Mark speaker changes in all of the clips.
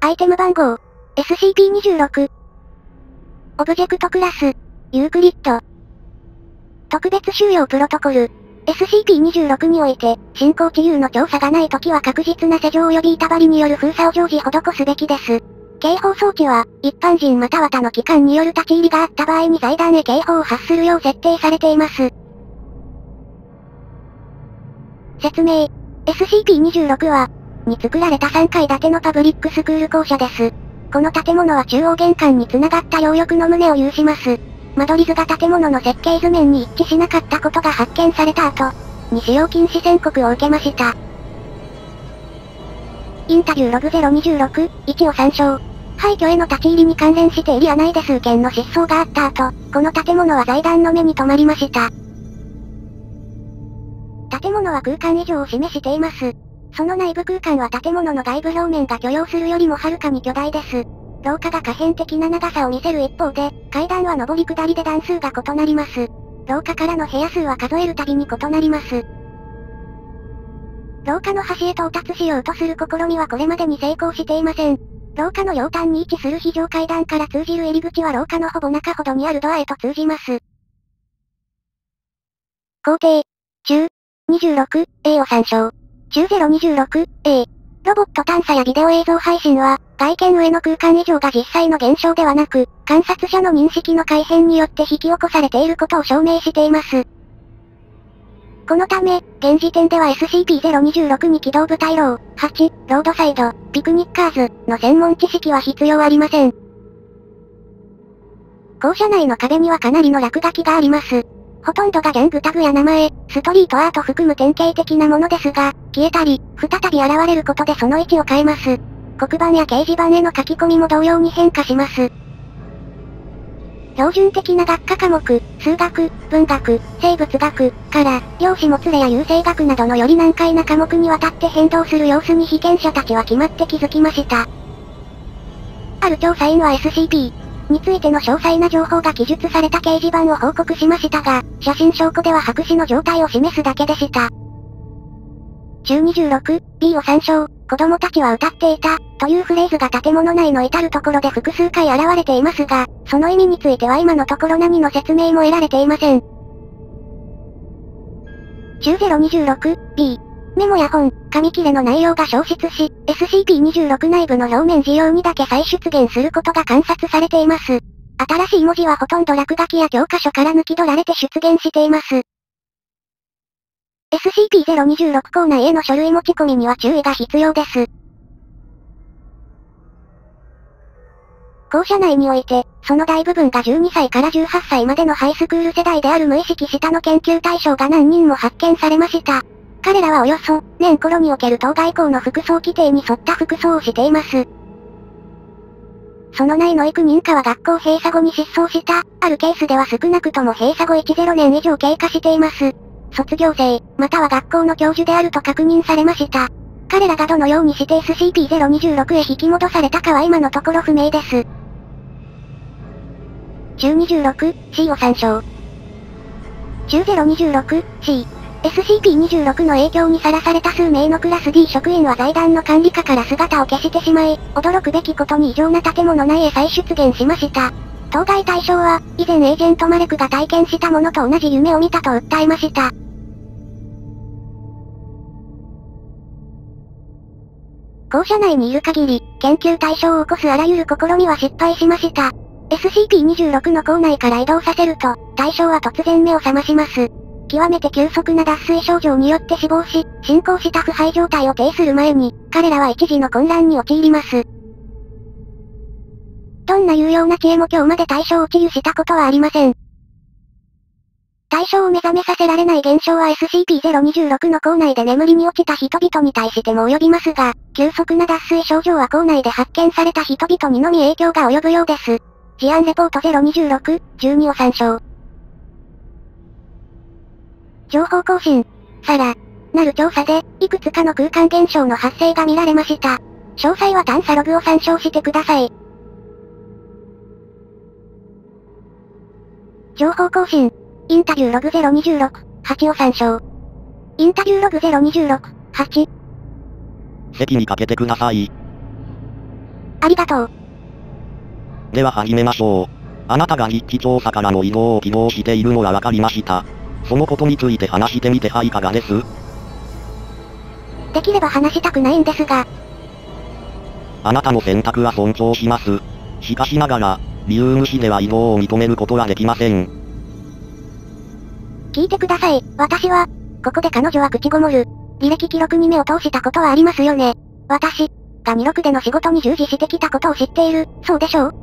Speaker 1: アイテム番号、SCP-26。オブジェクトクラス、ユークリッド。特別収容プロトコル、SCP-26 において、進行地有の調査がないときは確実な施錠及び板張りによる封鎖を常時施すべきです。警報装置は、一般人または他の機関による立ち入りがあった場合に財団へ警報を発するよう設定されています。説明。SCP-26 は、に作られた3階建てのパブリックスクール校舎です。この建物は中央玄関に繋がった両翼の棟を有します。間取り図が建物の設計図面に一致しなかったことが発見された後、に使用禁止宣告を受けました。インタビューログ026、1を参照。廃墟への立ち入りに関連してエリア内で数件の失踪があった後、この建物は財団の目に留まりました。建物は空間以上を示しています。その内部空間は建物の外部表面が許容するよりもはるかに巨大です。廊下が可変的な長さを見せる一方で、階段は上り下りで段数が異なります。廊下からの部屋数は数えるたびに異なります。廊下の端へ到達しようとする試みはこれまでに成功していません。廊下の両端に位置する非常階段から通じる入り口は廊下のほぼ中ほどにあるドアへと通じます。工程、中、26A を参照。中 026A。ロボット探査やビデオ映像配信は、外見上の空間異常が実際の現象ではなく、観察者の認識の改変によって引き起こされていることを証明しています。このため、現時点では SCP-026 に機動部隊ロー、8、ロードサイド、ピクニッカーズの専門知識は必要ありません。校舎内の壁にはかなりの落書きがあります。ほとんどがギャングタグや名前、ストリートアート含む典型的なものですが、消えたり、再び現れることでその位置を変えます。黒板や掲示板への書き込みも同様に変化します。標準的な学科科目、数学、文学、生物学、から、量子もつれや優生学などのより難解な科目にわたって変動する様子に被験者たちは決まって気づきました。ある調査員は SCPについての詳細な情報が記述された掲示板を報告しましたが、写真証拠では白紙の状態を示すだけでした。中 26B を参照、子供たちは歌っていた、というフレーズが建物内の至るところで複数回現れていますが、その意味については今のところ何の説明も得られていません。中 026B。メモや本、紙切れの内容が消失し、SCP-26 内部の表面事用にだけ再出現することが観察されています。新しい文字はほとんど落書きや教科書から抜き取られて出現しています。SCP-026 校内への書類持ち込みには注意が必要です。校舎内において、その大部分が12歳から18歳までのハイスクール世代である無意識下の研究対象が何人も発見されました。彼らはおよそ、年頃における当該校の服装規定に沿った服装をしています。その内の幾人かは学校閉鎖後に失踪した、あるケースでは少なくとも閉鎖後10年以上経過しています。卒業生、または学校の教授であると確認されました。彼らがどのようにして SCP-026 へ引き戻されたかは今のところ不明です。中 26C を参照。中 026C。SCP-26 の影響にさらされた数名のクラス D 職員は財団の管理下から姿を消してしまい、驚くべきことに異常な建物内へ再出現しました。当該対象は、以前エージェントマレクが体験したものと同じ夢を見たと訴えました。校舎内にいる限り、研究対象を起こすあらゆる試みは失敗しました。SCP-26 の校内から移動させると、対象は突然目を覚まします。極めて急速な脱水症状によって死亡し、進行した腐敗状態を呈する前に、彼らは一時の混乱に陥ります。どんな有用な知恵も今日まで対象を治癒したことはありません。対象を目覚めさせられない現象は SCP-026 の校内で眠りに落ちた人々に対しても及びますが、急速な脱水症状は校内で発見された人々にのみ影響が及ぶようです。事案レポート026、12を参照。情報更新。さらなる調査で、いくつかの空間現象の発生が見られました。詳細は探査ログを参照してください。情報更新。インタビューログ026、8を参照。インタビューログ026、8。
Speaker 2: 席にかけてください。
Speaker 1: ありがとう。
Speaker 2: では始めましょう。あなたが実地調査からの移動を希望しているのはわかりました。そのことについて話してみてはいかがです？
Speaker 1: できれば話したくないんですが。
Speaker 2: あなたの選択は尊重します。しかしながら、理由無視では移動を認めることはできません。
Speaker 1: 聞いてください。私は、ここで彼女は口ごもる。履歴記録に目を通したことはありますよね。私、が26での仕事に従事してきたことを知っている、そうでしょう？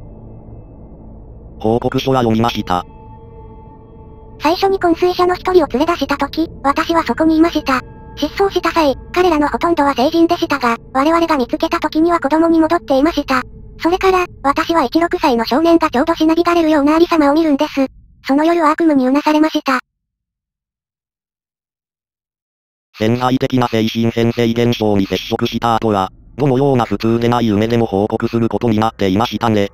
Speaker 2: 報告書は読みました。
Speaker 1: 最初に昏睡者の一人を連れ出した時、私はそこにいました。失踪した際、彼らのほとんどは成人でしたが、我々が見つけた時には子供に戻っていました。それから、私は16歳の少年がちょうどしなびがれるようなありさまを見るんです。その夜は悪夢にうなされました。
Speaker 2: 潜在的な精神変性現象に接触した後は、どのような普通でない夢でも報告することになっていましたね。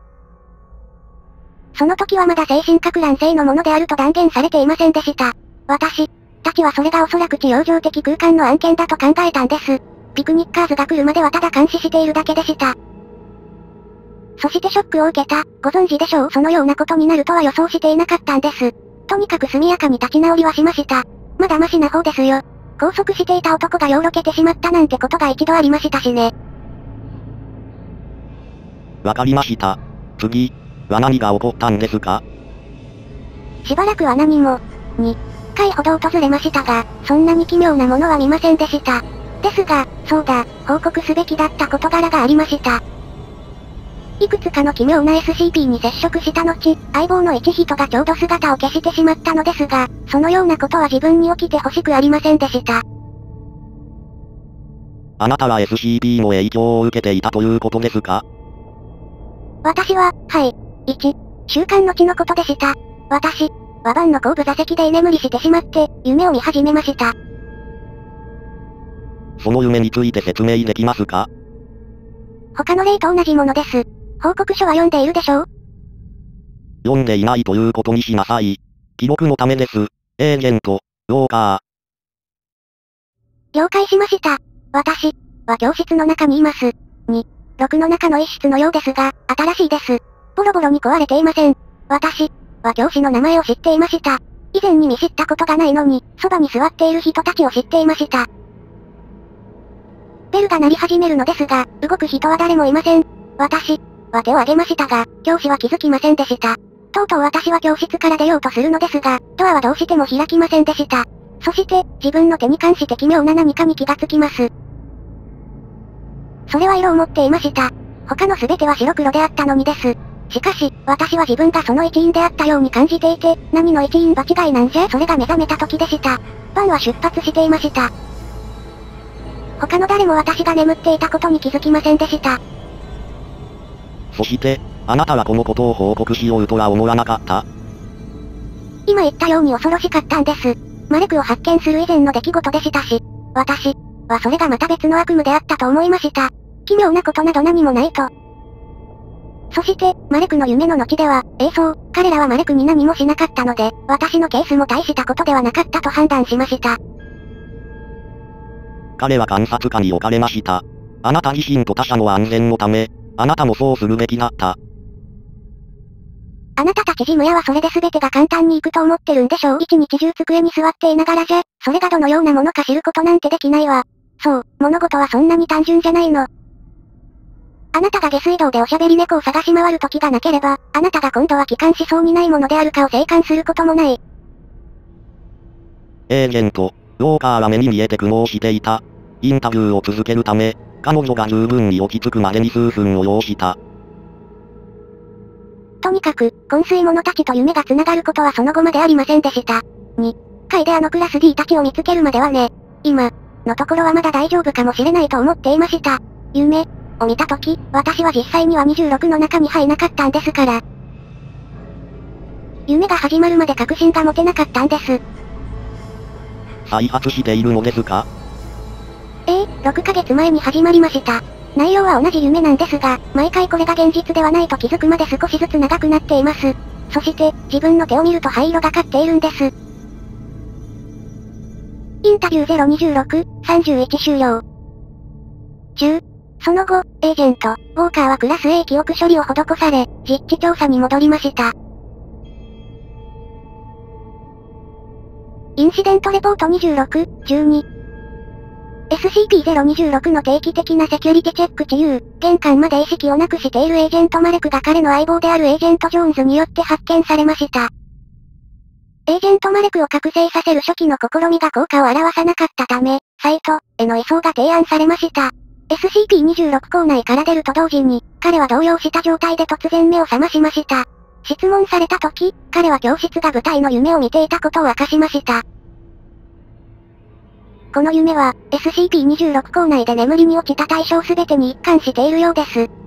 Speaker 1: その時はまだ精神かく乱性のものであると断言されていませんでした。私たちはそれがおそらく地養生的空間の案件だと考えたんです。ピクニッカーズが来るまではただ監視しているだけでした。そしてショックを受けた、ご存知でしょう。そのようなことになるとは予想していなかったんです。とにかく速やかに立ち直りはしました。まだマシな方ですよ。拘束していた男がようろけてしまったなんてことが一度ありましたしね。
Speaker 2: わかりました。次は何が起こったんですか？
Speaker 1: しばらくは何も、2回ほど訪れましたが、そんなに奇妙なものは見ませんでした。ですが、そうだ、報告すべきだった事柄がありました。いくつかの奇妙な SCP に接触した後、相棒の一人がちょうど姿を消してしまったのですが、そのようなことは自分に起きてほしくありませんでした。
Speaker 2: あなたは SCP の影響を受けていたということですか？
Speaker 1: 私は、はい。1週間後のことでした。私はバンの後部座席で居眠りしてしまって、夢を見始めました。
Speaker 2: その夢について説明できますか？
Speaker 1: 他の例と同じものです。報告書は読んでいるでしょう？
Speaker 2: 読んでいないということにしなさい。記録のためです。エージェント、ウォーカ
Speaker 1: ー。了解しました。私は教室の中にいます。6の中の一室のようですが、新しいです。ボロボロに壊れていません。私は教師の名前を知っていました。以前に見知ったことがないのに、そばに座っている人たちを知っていました。ベルが鳴り始めるのですが、動く人は誰もいません。私は手を挙げましたが、教師は気づきませんでした。とうとう私は教室から出ようとするのですが、ドアはどうしても開きませんでした。そして、自分の手に関して奇妙な何かに気がつきます。それは色を持っていました。他の全ては白黒であったのにです。しかし、私は自分がその一員であったように感じていて、何の一員場違いなんじゃ。それが目覚めた時でした。バンは出発していました。他の誰も私が眠っていたことに気づきませんでした。
Speaker 2: そして、あなたはこのことを報告しようとは思わなかった？
Speaker 1: 今言ったように恐ろしかったんです。マレクを発見する以前の出来事でしたし、私はそれがまた別の悪夢であったと思いました。奇妙なことなど何もないと。そして、マレクの夢の後では、彼らはマレクに何もしなかったので、私のケースも大したことではなかったと判断しました。
Speaker 2: 彼は監察下に置かれました。あなた自身と他者の安全のため、あなたもそうするべきだった。
Speaker 1: あなたたち事務屋はそれで全てが簡単にいくと思ってるんでしょう。一日中机に座っていながらじゃ、それがどのようなものか知ることなんてできないわ。そう、物事はそんなに単純じゃないの。あなたが下水道でおしゃべり猫を探し回る時がなければ、あなたが今度は帰還しそうにないものであるかを静観することもない。
Speaker 2: エージェント、ウォーカーは目に見えて苦悩していた。インタビューを続けるため、彼女が十分に落ち着くまでに数分を要した。
Speaker 1: とにかく、昏睡者たちと夢が繋がることはその後までありませんでした。階であのクラス D たちを見つけるまではね。今のところはまだ大丈夫かもしれないと思っていました。夢を見たとき、私は実際には26の中に入なかったんですから。夢が始まるまで確信が持てなかったんです。
Speaker 2: 再発しているのですか
Speaker 1: ？6ヶ月前に始まりました。内容は同じ夢なんですが、毎回これが現実ではないと気づくまで少しずつ長くなっています。そして、自分の手を見ると灰色がかっているんです。インタビュー026、31終了。10、 その後、エージェント、ウォーカーはクラス A 記憶処理を施され、実地調査に戻りました。インシデントレポート26、12。SCP-026 の定期的なセキュリティチェック治癒、玄関まで意識をなくしているエージェントマレクが彼の相棒であるエージェントジョーンズによって発見されました。エージェントマレクを覚醒させる初期の試みが効果を表さなかったため、サイトへの移送が提案されました。SCP-26 構内から出ると同時に、彼は動揺した状態で突然目を覚ましました。質問された時、彼は教室が舞台の夢を見ていたことを明かしました。この夢は、SCP-26 構内で眠りに落ちた対象すべてに一貫しているようです。